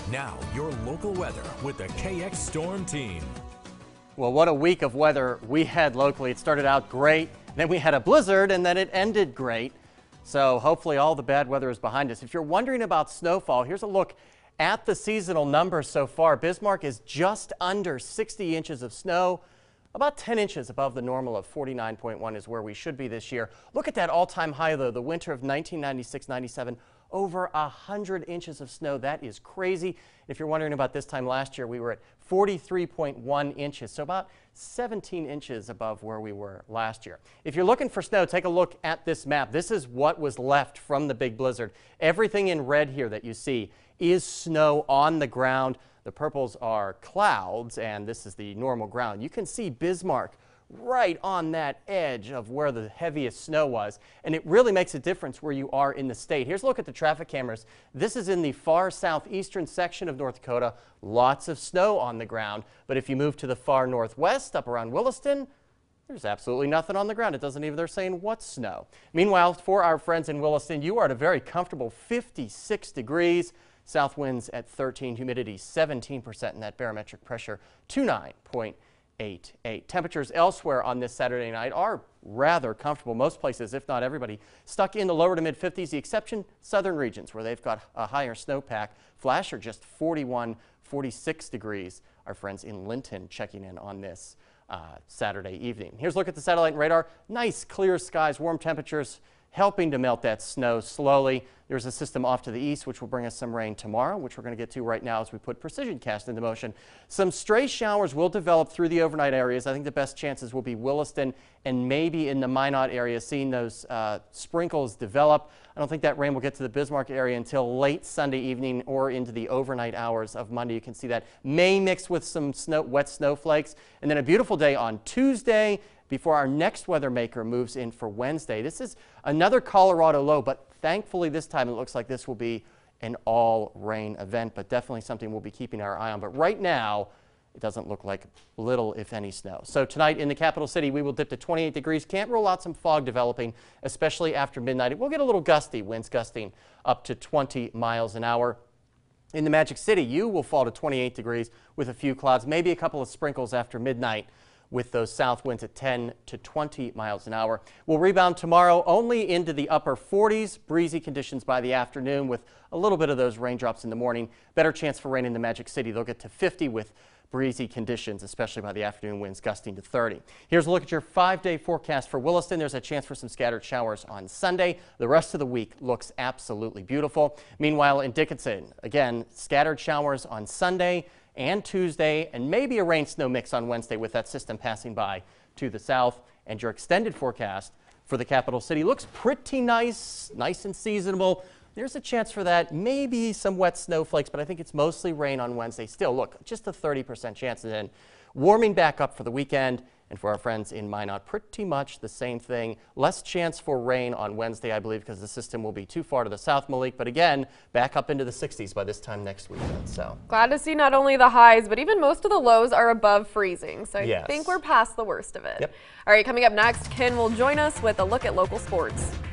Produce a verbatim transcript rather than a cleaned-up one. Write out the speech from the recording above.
Now, your local weather with the K X Storm Team. Well, what a week of weather we had locally. It started out great, then we had a blizzard, and then it ended great. So hopefully all the bad weather is behind us. If you're wondering about snowfall, here's a look at the seasonal numbers so far. Bismarck is just under sixty inches of snow. About ten inches above the normal of forty-nine point one is where we should be this year. Look at that all-time high, though, the winter of nineteen ninety-six ninety-seven. Over one hundred inches of snow. That is crazy. If you're wondering about this time last year, we were at forty-three point one inches, so about seventeen inches above where we were last year. If you're looking for snow, take a look at this map. This is what was left from the big blizzard. Everything in red here that you see is snow on the ground. The purples are clouds, and this is the normal ground. You can see Bismarck right on that edge of where the heaviest snow was, and it really makes a difference where you are in the state. Here's a look at the traffic cameras. This is in the far southeastern section of North Dakota. Lots of snow on the ground, but if you move to the far northwest up around Williston, there's absolutely nothing on the ground. It doesn't even, they're saying what snow. Meanwhile, for our friends in Williston, you are at a very comfortable fifty-six degrees. South winds at thirteen, humidity seventeen percent, and that barometric pressure twenty-nine point eight eight. Temperatures elsewhere on this Saturday night are rather comfortable. Most places, if not everybody, stuck in the lower to mid fifties. The exception, southern regions where they've got a higher snowpack. Flash are just forty-one, forty-six degrees. Our friends in Linton checking in on this uh, Saturday evening. Here's a look at the satellite and radar. Nice clear skies, warm temperatures helping to melt that snow slowly. There's a system off to the east which will bring us some rain tomorrow, which we're going to get to right now as we put Precision Cast into motion. Some stray showers will develop through the overnight areas. I think the best chances will be Williston and maybe in the Minot area, seeing those uh, sprinkles develop. I don't think that rain will get to the Bismarck area until late Sunday evening or into the overnight hours of Monday. You can see that may mix with some snow, wet snowflakes. And then a beautiful day on Tuesday before our next weather maker moves in for Wednesday. This is another Colorado low, but thankfully this time it looks like this will be an all rain event, but definitely something we'll be keeping our eye on. But right now, it doesn't look like little, if any, snow. So tonight in the capital city, we will dip to twenty-eight degrees. Can't rule out some fog developing, especially after midnight. It will get a little gusty, winds gusting up to twenty miles an hour. In the Magic City, you will fall to twenty-eight degrees with a few clouds, maybe a couple of sprinkles after midnight, with those south winds at ten to twenty miles an hour. We'll rebound tomorrow only into the upper forties, breezy conditions by the afternoon with a little bit of those raindrops in the morning. Better chance for rain in the Magic City. They'll get to fifty with breezy conditions, especially by the afternoon, winds gusting to thirty. Here's a look at your five-day forecast for Williston. There's a chance for some scattered showers on Sunday. The rest of the week looks absolutely beautiful. Meanwhile, in Dickinson, again, scattered showers on Sunday and Tuesday, and maybe a rain snow mix on Wednesday with that system passing by to the south. And your extended forecast for the capital city looks pretty nice, nice and seasonable. There's a chance for that, maybe some wet snowflakes, but I think it's mostly rain on Wednesday. Still, look, just a thirty percent chance. And then warming back up for the weekend. And for our friends in Minot, pretty much the same thing. Less chance for rain on Wednesday, I believe, because the system will be too far to the south, Malik. But again, back up into the sixties by this time next weekend. So glad to see not only the highs, but even most of the lows are above freezing. So I yes. think we're past the worst of it. Yep. All right, coming up next, Ken will join us with a look at local sports.